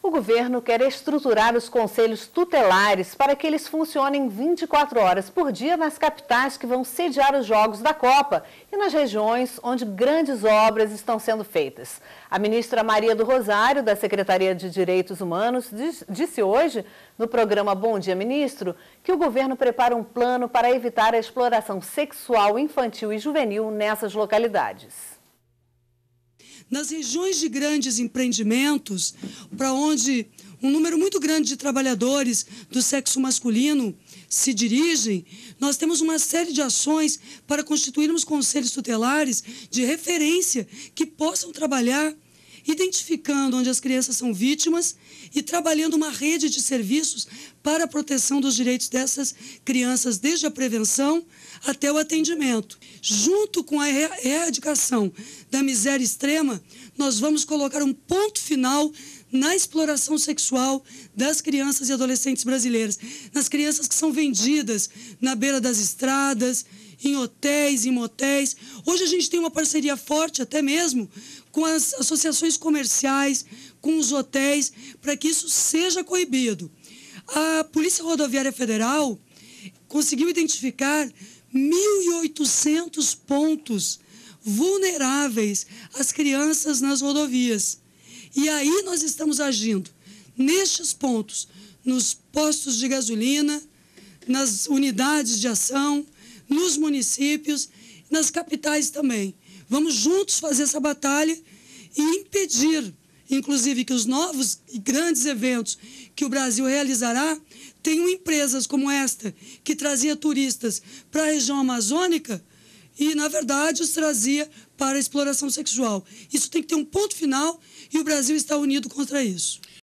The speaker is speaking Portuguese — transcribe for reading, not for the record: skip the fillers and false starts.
O governo quer estruturar os conselhos tutelares para que eles funcionem 24 horas por dia nas capitais que vão sediar os Jogos da Copa e nas regiões onde grandes obras estão sendo feitas. A ministra Maria do Rosário, da Secretaria de Direitos Humanos, disse hoje, no programa Bom Dia Ministro, que o governo prepara um plano para evitar a exploração sexual infantil e juvenil nessas localidades. Nas regiões de grandes empreendimentos, para onde um número muito grande de trabalhadores do sexo masculino se dirigem, nós temos uma série de ações para constituirmos conselhos tutelares de referência que possam trabalhar identificando onde as crianças são vítimas e trabalhando uma rede de serviços para a proteção dos direitos dessas crianças, desde a prevenção até o atendimento. Junto com a erradicação da miséria extrema, nós vamos colocar um ponto final na exploração sexual das crianças e adolescentes brasileiras, nas crianças que são vendidas na beira das estradas, em hotéis, em motéis. Hoje a gente tem uma parceria forte, até mesmo, com as associações comerciais, com os hotéis, para que isso seja coibido. A Polícia Rodoviária Federal conseguiu identificar 1.800 pontos vulneráveis às crianças nas rodovias. E aí nós estamos agindo nestes pontos, nos postos de gasolina, nas unidades de ação, nos municípios, nas capitais também. Vamos juntos fazer essa batalha e impedir, inclusive, que os novos e grandes eventos que o Brasil realizará tenham empresas como esta, que trazia turistas para a região amazônica e, na verdade, os trazia para a exploração sexual. Isso tem que ter um ponto final e o Brasil está unido contra isso.